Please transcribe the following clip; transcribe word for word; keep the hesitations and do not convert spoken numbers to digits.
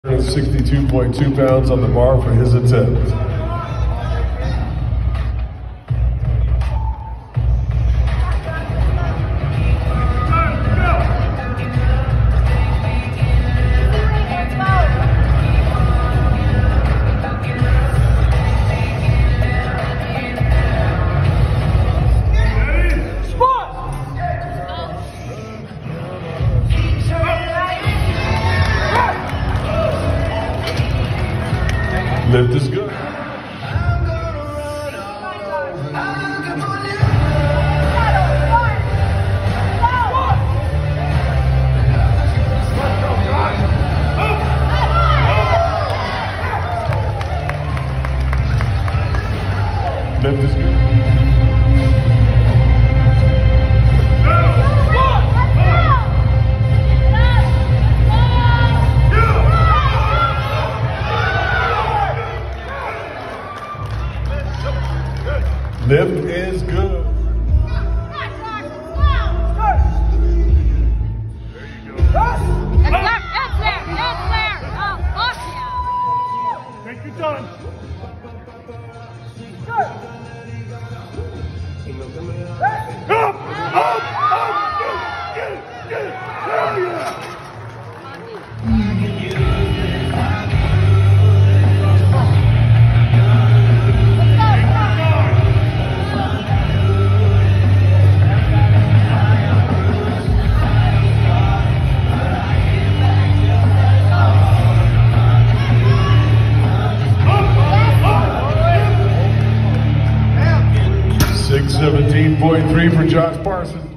sixty-two point two pounds on the bar for his attempt. Lift is good. Lift is good. Lift is good. Take your time. Up, up, up, get, get, get. Hell yeah. six seventeen point three for Josh Parsons.